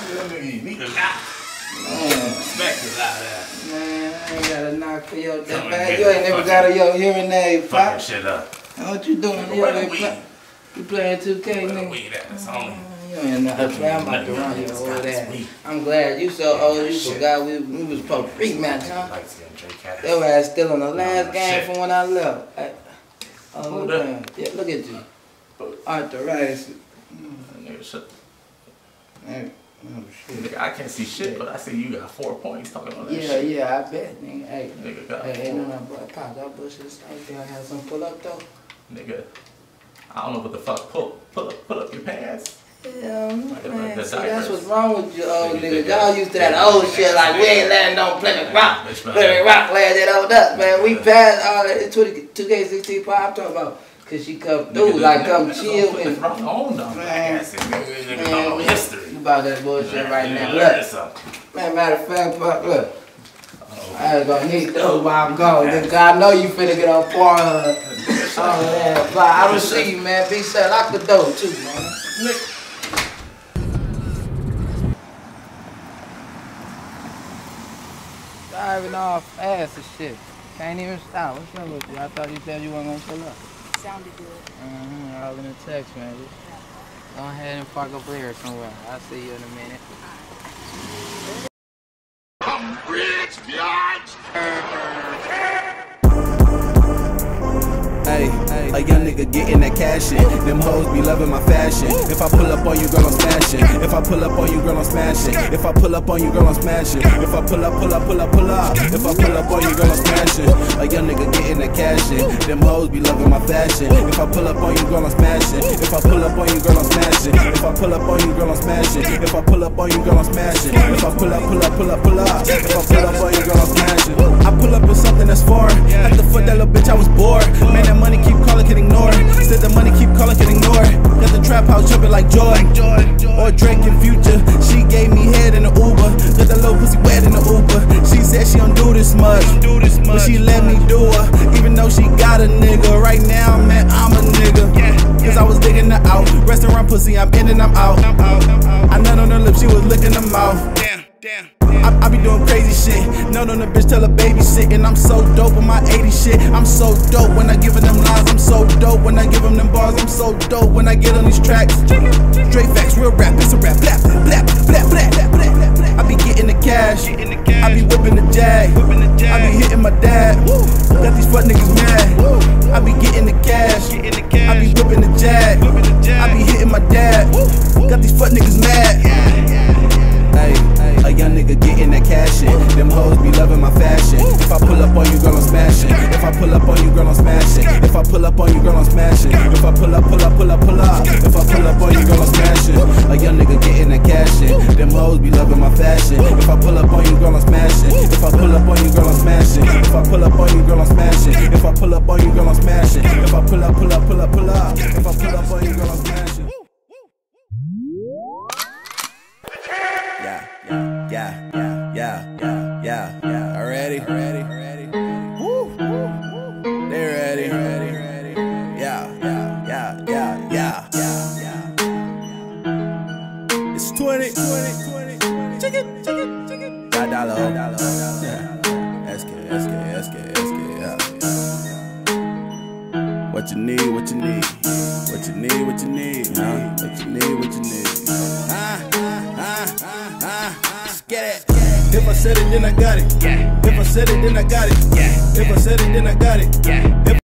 You need a knock. Respect is out there. Man, I ain't got a knock for your death, man. You ain't never got a hearing aid, Pop. Fucking shit up. What you doing? You playing 2K, nigga? Weed at this only. You ain't know how to play. I'm about to run you over that. I'm glad you so old you forgot we was supposed to rematch, huh? Your ass still on the last game from when I left. Oh, look at him. Yeah, look at you. Arthritis. Man, oh, shit. I can't see shit, but I see you got 4 points talking about that shit. Yeah, I bet, nigga. Hey, nigga got no, boy, Pop, that bullshit. I think I had some pull up though. Nigga, I don't know what the fuck. Pull up your pants. Yeah, man. The See, that's what's wrong with you old niggas. Y'all Y'all used to that old shit like we ain't letting no Plymouth Rock. Plymouth Rock lad that old us, man. We passed all that 2K16 Pop I'm talking about. Cause she come through, like come chill and man, history. You about that bullshit right now. Look, man, matter of fact, Pop, look. I ain't gonna need those while I'm gone. Nigga, I know you finna get on Pornhub. Oh, yeah, but I don't see you, man. Be said, lock the door, too, man. Driving off fast and shit. Can't even stop. What's up with you? I thought you said you weren't gonna pull up. Sounded good. I was in a text, man. Go ahead and park up here somewhere. I'll see you in a minute. I'm rich, biatch! Hey, a young nigga getting that cash in. Them hoes be loving my fashion. If I pull up on you, girl, I'm smashing. If I pull up on you, girl, I'm smashing. If I pull up on you, girl, I'm smashing. If I pull up. If I pull up on you, girl, I'm smashing. A young nigga getting that cash in. Them hoes be loving my fashion. If I pull up on you, girl, I'm smashing. If I pull up on you, girl, I'm smashing. If I pull up on you, girl, I'm smashing. If I pull up on you, girl, I'm smashing. If I pull up. If I pull up on you, girl, I'm smashing. I pull up with something that's foreign. At the foot that little bitch, I was bored. Man, that money keep calling, can ignore. Said the money keep calling, can ignore. Got the trap house jumping like Joy or Drake in Future. She gave me head in the Uber. Got that little pussy wet in the Uber. She said she don't do this much, but she let me do her. Even though she got a nigga. Right now, man, I'm a nigga. Cause I was digging her out. Restaurant pussy, I'm in and I'm out. I nut on her lips, she was licking her mouth. I be doing crazy shit. Nut on the bitch, tell her babysit. And I'm so dope on my 80 shit. I'm so dope when I give them lines. I'm so dope when I give them bars. I'm so dope when I get on these tracks. Straight facts, real rap, it's a rap. Blah, blah, blah, blah, blah, blah, blah. I be getting the cash. I be whipping the jag. I be hitting my dad. Got these fuck niggas mad. I be getting the cash. I be whipping the jag. I be hitting my dad. Got these fuck niggas mad. Hey, a young nigga getting that cash in. Them hoes be loving my fashion. If I pull up on you, girl, I'm smashing. If I pull up on you, girl, I'm smashing. If I pull up on you, girl, I'm smashing. If I pull up. If I pull up on you, girl, I'm smashing. A young nigga getting that cash in. Them hoes be loving my fashion. If I pull up on you, girl, I'm smashing. If I pull up on you, girl, I'm smashing. If I pull up on you, girl, I'm smashing. If I pull up on you, girl, I'm smashing. If I pull up. If I pull up on you, girl, I'm smashing. Yeah. Already. Woo. They ready. Yeah. It's 20. Chicken. Dollar. Yeah. SK. Yeah. What you need. Huh? What you need. Get it. If I said it, then I got it. If I said it, then I got it. If I said it, then I got it.